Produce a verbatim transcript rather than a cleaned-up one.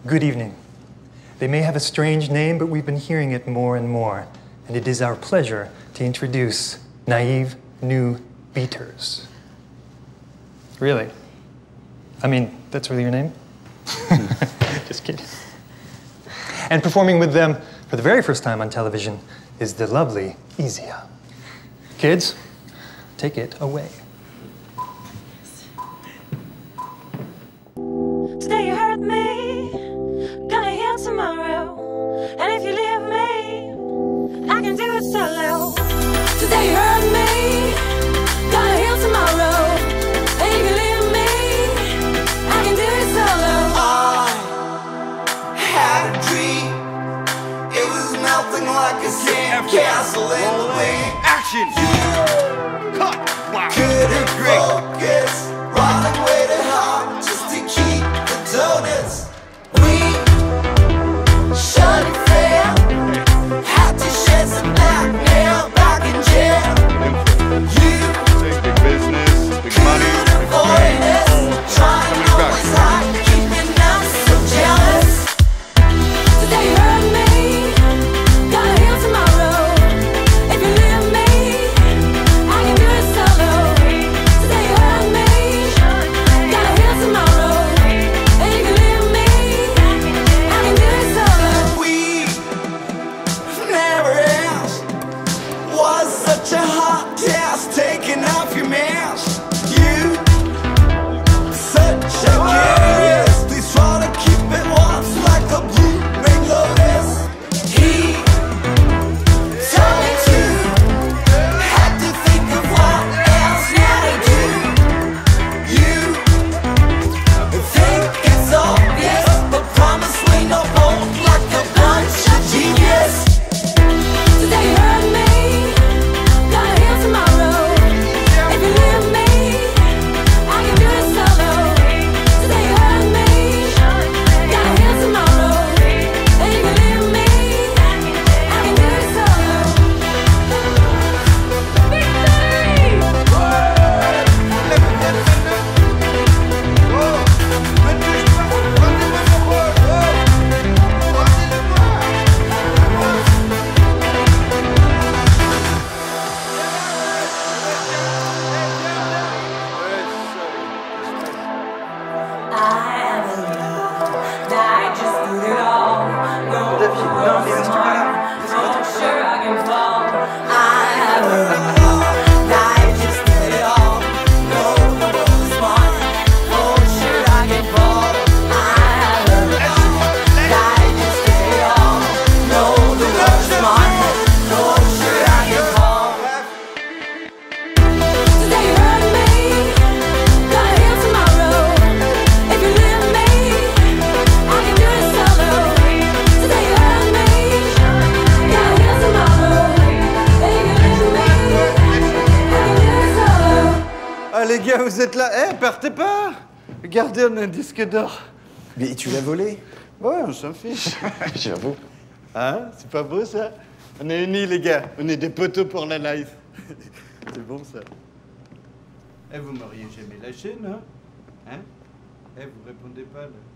Good evening. They may have a strange name, but we've been hearing it more and more. And it is our pleasure to introduce Naive New Beaters. Really? I mean, that's really your name? Just kidding. And performing with them for the very first time on television is the lovely Ezia. Kids, take it away. Today you hurt me, gonna heal tomorrow. And if you leave me, I can do it solo. Today you hurt me, gonna heal tomorrow. And if you leave me, I can do it solo. I had a dream. It was melting like a sand castle in the wind. Action! You Cut! Wow! couldn't Great! focus, running way too hard just to keep the donuts. We shut it fair, had to shed some blackmail back in jail. You Big, big business, big money, couldn't big avoid fame. us, trying Coming back. always hard, keeping us so jealous. Today you hurt me, gonna heal tomorrow. If you leave me, I can do it solo. Today you hurt me, gonna heal tomorrow. And if you leave me, I can do it solo. We never asked. Was such a hot task taking off your mask. You such a curious. Please try to keep it warm like a blooming lotus. He told me to. Had to think of what else now to do. You think it's obvious, but promise we no both like a bunch of genius. Today you hurt me, gonna heal tomorrow. If you leave me, I can do it solo. Today you hurt me, gonna heal tomorrow. And if you leave me, I can do it solo. I am alone. I just do it all. No, no, smart. No, sure I can fall. I am alone. I just do it all. No, no, no, smart. No, sure I can fall. I am alone. I just do it all. No, no, no, smart. No, sure I can fall. Today you hurt me, gonna heal tomorrow. If you leave me, I can do it solo. Today you hurt me, gonna heal tomorrow. If you leave me, I can do it solo. Ah les gars, vous êtes là? Eh, partez pas! Regardez, on a un disque d'or. Mais tu l'as volé? Ouais, on s'en fiche. J'avoue. Hein? C'est pas beau ça? On est unis les gars, on est des poteaux pour la life. C'est bon ça. Eh, vous m'auriez jamais lâché, non? Hein? Eh, vous répondez pas là.